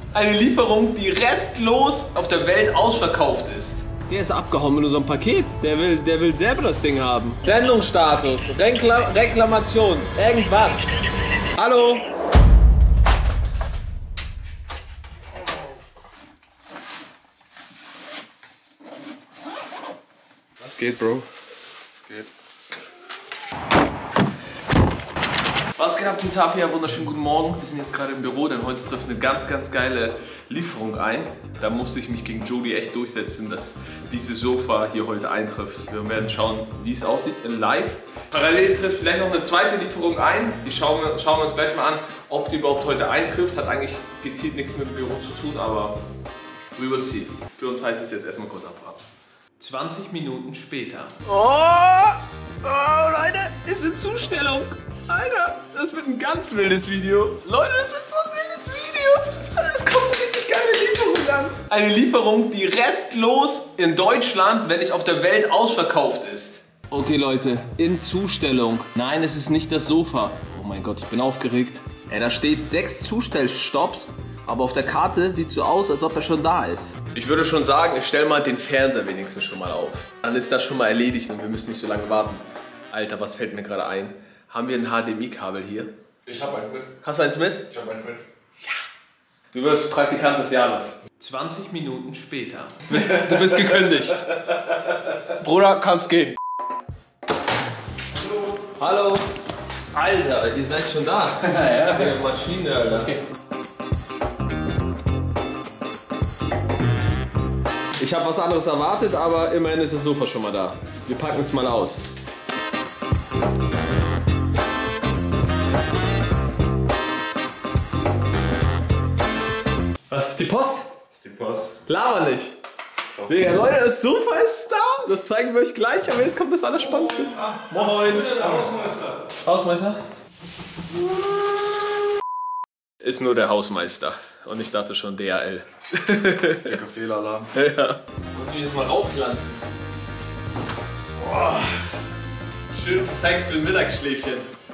Eine Lieferung, die restlos auf der Welt ausverkauft ist. Der ist abgehauen mit unserem Paket. Der will selber das Ding haben. Sendungsstatus, Reklamation, irgendwas. Hallo? Was geht, Bro? Was geht? Was geht ab, Team Tapia? Wunderschönen guten Morgen. Wir sind jetzt gerade im Büro, denn heute trifft eine ganz geile Lieferung ein. Da musste ich mich gegen Jody echt durchsetzen, dass diese Sofa hier heute eintrifft. Wir werden schauen, wie es aussieht in live. Parallel trifft vielleicht noch eine zweite Lieferung ein. Die schauen wir uns gleich mal an, ob die überhaupt heute eintrifft. Hat eigentlich gezielt nichts mit dem Büro zu tun, aber we will see. Für uns heißt es jetzt erstmal kurz abwarten. 20 Minuten später. Oh, Leute, ist in Zustellung. Alter, das wird ein ganz wildes Video. Leute, das wird so ein wildes Video. Es kommt eine richtig geile Lieferung an. Eine Lieferung, die restlos in Deutschland, wenn nicht auf der Welt, ausverkauft ist. Okay, Leute, in Zustellung. Nein, es ist nicht das Sofa. Oh mein Gott, ich bin aufgeregt. Da steht 6 Zustellstopps, aber auf der Karte sieht so aus, als ob er schon da ist. Ich würde schon sagen, ich stelle mal den Fernseher wenigstens schon mal auf. Dann ist das schon mal erledigt und wir müssen nicht so lange warten. Alter, was fällt mir gerade ein? Haben wir ein HDMI-Kabel hier? Ich habe eins mit. Hast du eins mit? Ich habe eins mit. Ja. Du wirst Praktikant des Jahres. 20 Minuten später. Du bist gekündigt. Bruder, kannst gehen. Hallo. Alter, ihr seid schon da. Ja, der Maschine, Alter. Okay. Ich habe was anderes erwartet, aber immerhin ist das Sofa schon mal da. Wir packen es mal aus. Was ist die Post? Das ist die Post. Laber nicht. Digga, Leute, das Sofa ist da. Das zeigen wir euch gleich, aber jetzt kommt das Allerspannendste. Moin. Der Hausmeister. Hausmeister? Ist nur der Hausmeister. Und ich dachte schon DHL. Dicker Fehlalarm. Ja. Muss ich jetzt mal raufpflanzen. Boah. Schön perfekt für ein Mittagsschläfchen.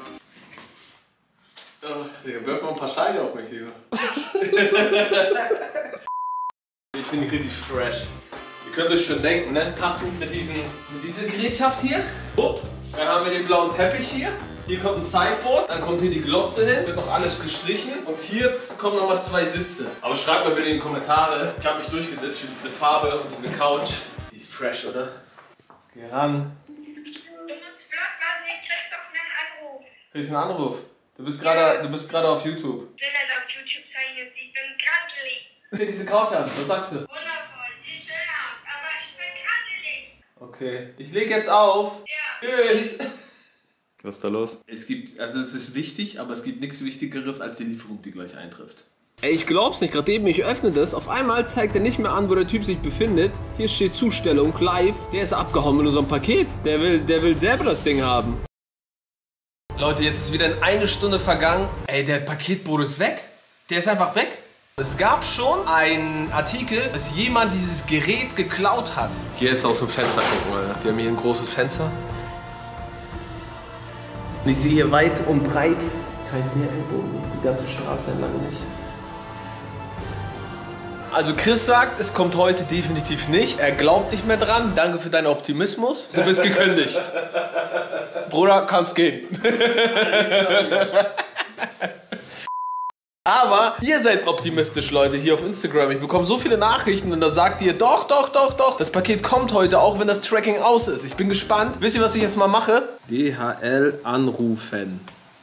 Oh, Digga, wirf mal ein paar Scheine auf mich, lieber. Ich finde die richtig fresh. Ihr könnt euch schon denken, ne? Passend mit dieser Gerätschaft hier. Upp. Dann haben wir den blauen Teppich hier. Hier kommt ein Sideboard, dann kommt hier die Glotze hin, wird noch alles gestrichen und hier kommen nochmal 2 Sitze. Aber schreibt mal bitte in die Kommentare, ich habe mich durchgesetzt für diese Farbe und diese Couch. Die ist fresh, oder? Geh ran. Du musst flott machen, ich krieg doch einen Anruf. Kriegst einen Anruf? Du bist gerade auf YouTube. Wenn er auf YouTube zeichnet, ich bin grantelig. Guck dir diese Couch an, was sagst du? Wundervoll, sieht schön aus, aber ich bin grantelig. Okay, ich leg jetzt auf. Ja. Tschüss. Was ist da los? Es ist wichtig, aber es gibt nichts Wichtigeres als die Lieferung, die gleich eintrifft. Ey, ich glaub's nicht, gerade eben ich öffne das, auf einmal zeigt er nicht mehr an, wo der Typ sich befindet. Hier steht Zustellung, live. Der ist abgehauen mit unserem Paket. Der will selber das Ding haben. Leute, jetzt ist wieder eine Stunde vergangen. Ey, der Paketbote ist weg. Der ist einfach weg. Es gab schon einen Artikel, dass jemand dieses Gerät geklaut hat. Hier jetzt aus dem Fenster gucken, Alter. Wir haben hier ein großes Fenster. Und ich sehe hier weit und breit kein DHL-Boden. Die ganze Straße entlang nicht. Also Chris sagt, es kommt heute definitiv nicht. Er glaubt nicht mehr dran. Danke für deinen Optimismus. Du bist gekündigt. Bruder, kannst gehen. Aber ihr seid optimistisch, Leute, hier auf Instagram. Ich bekomme so viele Nachrichten und da sagt ihr, doch, das Paket kommt heute, auch wenn das Tracking aus ist. Ich bin gespannt. Wisst ihr, was ich jetzt mal mache? DHL anrufen.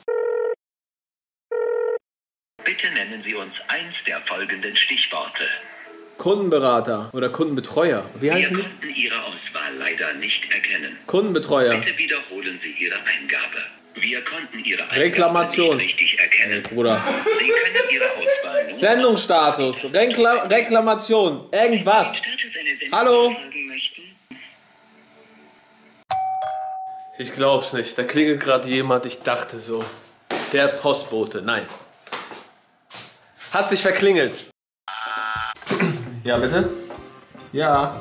Bitte nennen Sie uns eins der folgenden Stichworte. Kundenberater oder Kundenbetreuer. Wie heißen Wir die? konnten Ihre Auswahl leider nicht erkennen. Kundenbetreuer. Bitte wiederholen Sie Ihre Eingabe. Wir konnten Ihre Eingabe Reklamation. nicht richtig erkennen. Bruder. Sie können Ihre Auswahl nun Sendungsstatus. Reklamation. Irgendwas. Hallo? Ich glaub's nicht. Da klingelt gerade jemand. Ich dachte so. Der Postbote. Nein. Hat sich verklingelt. Ja, bitte? Ja.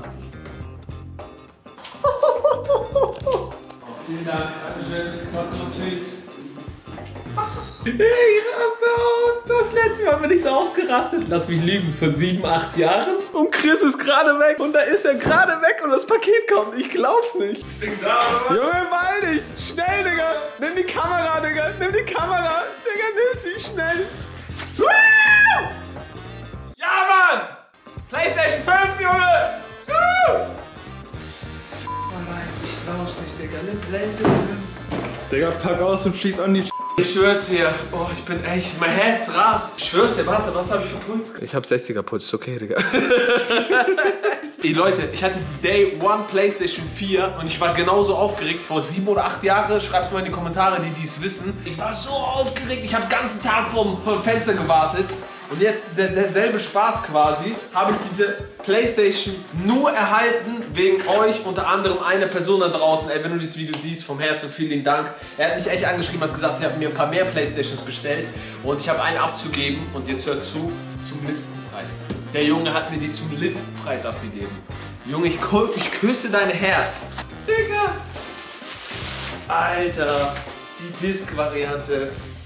Vielen Dank. Dankeschön. Was kommt? Tschüss. Ich raste aus. Das letzte Mal bin ich so ausgerastet. Lass mich lügen, vor 7, 8 Jahren. Und Chris ist gerade weg. Und da ist er gerade weg und das Paket kommt. Ich glaub's nicht. Das Ding da, oder was? Junge, beeil dich. Schnell, Digga. Nimm die Kamera, Digga. Nimm die Kamera. Digga, nimm sie schnell. Ja, Mann. PlayStation 5, Junge. Ich glaub's nicht, Digga. Nimm PlayStation 5. Digga, pack aus und schieß an die Ich schwör's dir. Oh, ich bin echt. Mein Herz rast. Ich schwör's dir, warte, was habe ich für Puls? Ich hab 60er Puls, ist okay, Digga. Ey, Leute, ich hatte die Day One PlayStation 4 und ich war genauso aufgeregt. Vor 7 oder 8 Jahren, schreibt mal in die Kommentare, die es wissen. Ich war so aufgeregt, ich habe den ganzen Tag vom Fenster gewartet. Und jetzt derselbe Spaß quasi, habe ich diese PlayStation nur erhalten wegen euch, unter anderem einer Person da draußen. Ey, wenn du dieses Video siehst, vom Herzen vielen Dank. Er hat mich echt angeschrieben, hat gesagt, er hat mir ein paar mehr PlayStations bestellt und ich habe eine abzugeben und jetzt hört zu, zum Listenpreis. Der Junge hat mir die zum Listenpreis abgegeben. Junge, ich küsse dein Herz. Digga. Alter, die Disc-Variante.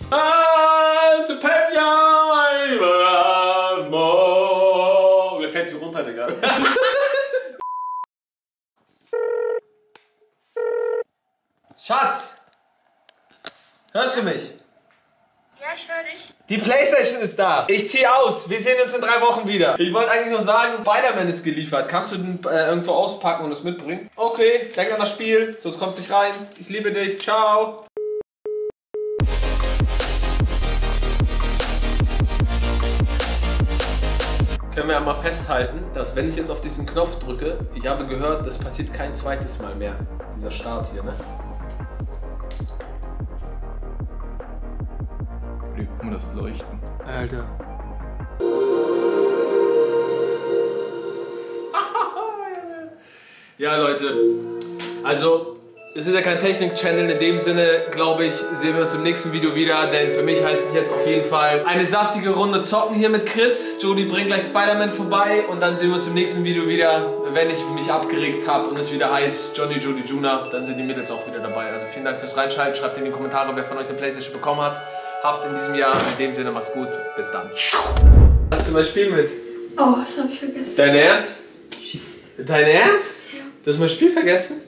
Mir fällt sie runter, Digga. Schatz! Hörst du mich? Ja, ich höre dich. Die PlayStation ist da. Ich ziehe aus. Wir sehen uns in 3 Wochen wieder. Ich wollte eigentlich nur sagen, Spider-Man ist geliefert. Kannst du den irgendwo auspacken und es mitbringen? Okay, denk an das Spiel, sonst kommst du nicht rein. Ich liebe dich. Ciao. Können wir ja mal festhalten, dass wenn ich jetzt auf diesen Knopf drücke, ich habe gehört, das passiert kein zweites Mal mehr. Dieser Start hier, ne? Guck mal, das Leuchten. Alter. Ja, Leute. Also, es ist ja kein Technik-Channel. In dem Sinne, glaube ich, sehen wir uns im nächsten Video wieder. Denn für mich heißt es jetzt auf jeden Fall eine saftige Runde zocken hier mit Chris. Jody bringt gleich Spider-Man vorbei. Und dann sehen wir uns im nächsten Video wieder, wenn ich mich abgeregt habe und es wieder heißt Johnny, Jody, Juna. Dann sind die Mädels auch wieder dabei. Also vielen Dank fürs Reinschalten. Schreibt in die Kommentare, wer von euch eine PlayStation bekommen hat. Habt in diesem Jahr. In dem Sinne, macht's gut. Bis dann. Hast du mein Spiel mit? Oh, das habe ich vergessen. Dein Ernst? Dein Ernst? Ja. Du hast mein Spiel vergessen?